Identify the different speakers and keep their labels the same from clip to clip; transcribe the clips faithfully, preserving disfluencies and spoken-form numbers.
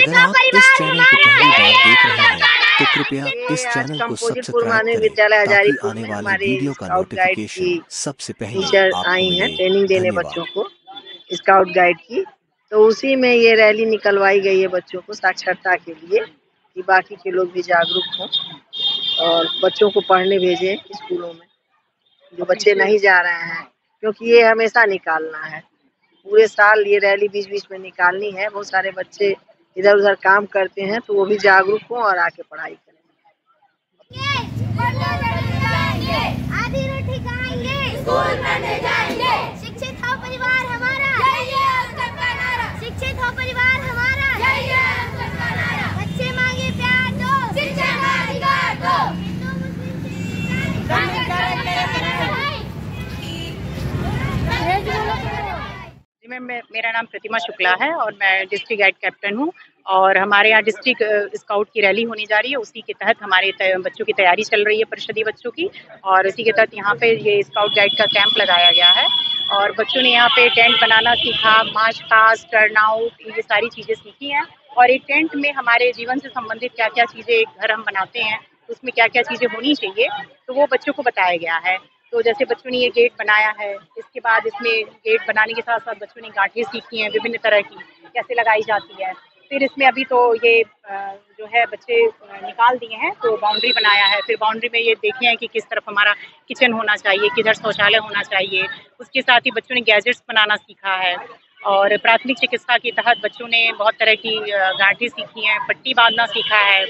Speaker 1: अगर आप इस चैनल को पहली बार देख रहे हैं तो कृपया इस चैनल को सब्सक्राइब करें ताकि आने वाले वीडियो का नोटिफिकेशन सबसे पहले
Speaker 2: टीचर
Speaker 1: आपको
Speaker 2: आई हैं
Speaker 1: मिले।
Speaker 2: ट्रेनिंग देने
Speaker 1: धन्यवाद।
Speaker 2: बच्चों को स्काउट गाइड की, तो उसी में ये रैली निकलवाई गई है बच्चों को साक्षरता के लिए कि बाकी के लोग भी जागरूक हों और बच्चों को पढ़ने भेजें स्कूलों में जो बच्चे नहीं जा रहे हैं, क्योंकि ये हमेशा निकालना है। पूरे साल ये रैली बीच बीच में निकालनी है। बहुत सारे बच्चे इधर उधर काम करते हैं तो वो भी जागरूक हों और आके पढ़ाई करें।
Speaker 3: आधी रोटी खाएंगे, स्कूल पढ़ने जाएंगे, शिक्षित हो परिवार हमारा, शिक्षित हो परिवार हमारा, बच्चे मांगे प्यार दो, शिक्षा का अधिकार दो।
Speaker 4: जी मैम, मेरा नाम प्रतिमा शुक्ला है और मैं डिस्ट्रिक्ट गाइड कैप्टन हूँ और हमारे यहाँ डिस्ट्रिक्ट स्काउट की रैली होने जा रही है। उसी के तहत हमारे बच्चों की तैयारी चल रही है, परिषदीय बच्चों की, और इसी के तहत यहाँ पे ये स्काउट गाइड का कैंप लगाया गया है और बच्चों ने यहाँ पे टेंट बनाना सीखा, मार्च पास्ट, टर्न आउट, ये सारी चीज़ें सीखी हैं। और एक टेंट में हमारे जीवन से संबंधित क्या क्या चीज़ें, एक घर हम बनाते हैं उसमें क्या क्या चीज़ें होनी चाहिए, तो वो बच्चों को बताया गया है। तो जैसे बच्चों ने ये गेट बनाया है, इसके बाद इसमें गेट बनाने के साथ साथ बच्चों ने गांठें सीखी हैं विभिन्न तरह की, कैसे लगाई जाती है। फिर इसमें अभी तो ये जो है बच्चे निकाल दिए हैं तो बाउंड्री बनाया है। फिर बाउंड्री में ये देखे हैं कि किस तरफ हमारा किचन होना चाहिए, किधर शौचालय होना चाहिए। उसके साथ ही बच्चों ने गैजेट्स बनाना सीखा है और प्राथमिक चिकित्सा के तहत बच्चों ने बहुत तरह की गांठें सीखी हैं, पट्टी बांधना सीखा है।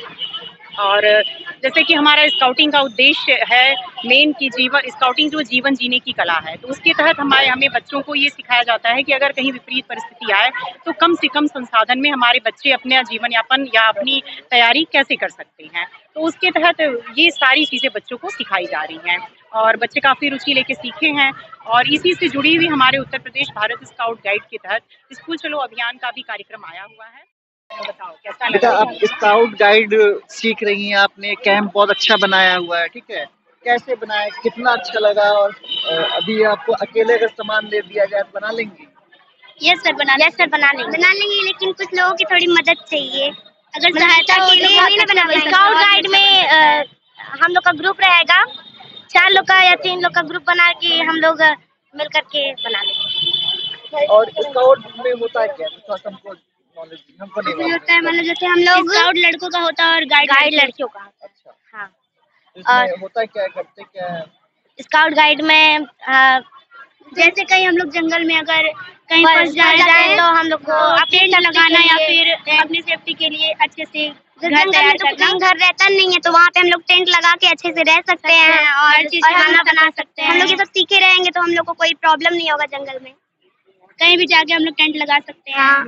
Speaker 4: और जैसे कि हमारा स्काउटिंग का उद्देश्य है मेन की जीवन स्काउटिंग जो जीवन जीने की कला है, तो उसके तहत हमारे हमें बच्चों को ये सिखाया जाता है कि अगर कहीं विपरीत परिस्थिति आए तो कम से कम संसाधन में हमारे बच्चे अपने जीवन यापन या अपनी तैयारी कैसे कर सकते हैं। तो उसके तहत ये सारी चीज़ें बच्चों को सिखाई जा रही हैं और बच्चे काफ़ी रुचि लेके सीखे हैं। और इसी से जुड़ी हुई हमारे उत्तर प्रदेश भारत स्काउट गाइड के तहत स्कूल चलो अभियान का भी कार्यक्रम आया हुआ है। बताओ कैसा लगा?
Speaker 5: आप स्काउट गाइड सीख रही हैं, आपने कैंप बहुत अच्छा बनाया हुआ है, ठीक है, कैसे बनाया, कितना अच्छा लगा? और अभी आपको अकेले अगर सामान ले दिया जाए तो बना लेंगे?
Speaker 3: यस सर, बना यस सर बना लेंगे बना लेंगे लेकिन कुछ लोगों की थोड़ी मदद चाहिए। अगर सहायता के लिए नहीं ना बना पाएंगे। स्काउट गाइड में आ, हम लोग का ग्रुप रहेगा, चार लोग का या तीन लोग का ग्रुप बना के हम लोग मिल करके बना लेंगे।
Speaker 5: और स्काउट में होता है क्या? हमको
Speaker 3: होता है, मतलब जैसे हम लोग स्काउट लड़कों का होता है और गाइड गाइड लड़कियों का।
Speaker 5: अच्छा,
Speaker 3: हाँ।
Speaker 5: इसमें होता क्या, करते क्या है?
Speaker 3: स्काउट गाइड में आ, जैसे कहीं हम लोग जंगल में अगर कहीं फंस जाए जाए तो हम लोग को टेंट लगाना या फिर अपनी सेफ्टी के लिए अच्छे से घर तैयार करना। घर रहता नहीं है तो वहाँ पे हम लोग टेंट लगा के अच्छे से रह सकते हैं और खाना बना सकते हैं। हम लोग ये सब सीखे रहेंगे तो हम लोग को कोई प्रॉब्लम नहीं होगा। जंगल में कहीं भी जाके हम लोग टेंट लगा सकते हैं। हाँ।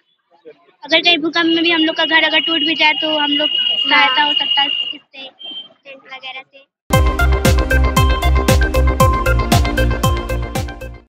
Speaker 3: अगर कहीं भूकंप में भी हम लोग का घर अगर टूट भी जाए तो हम लोग सहायता हो सकता है इससे, टेंट वगैरह से।